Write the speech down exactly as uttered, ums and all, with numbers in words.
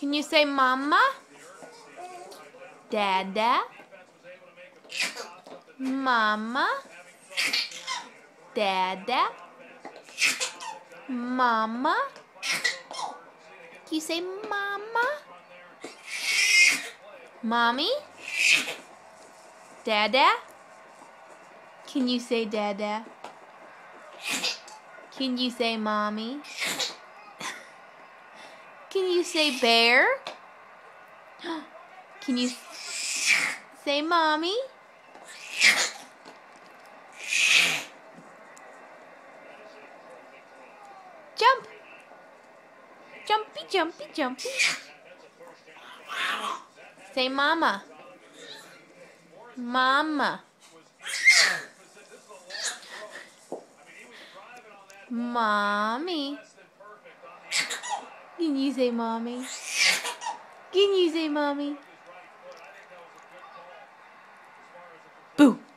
Can you say mama? Dada? Mama? Dada? Mama? Can you say mama? Mommy? Dada? Can you say dada? Can you say mommy? Can you say bear? Can you say mommy? Jump! Jumpy, jumpy, jumpy. Say mama. Mama. Mommy. Can you say mommy? Can you say mommy? Boo!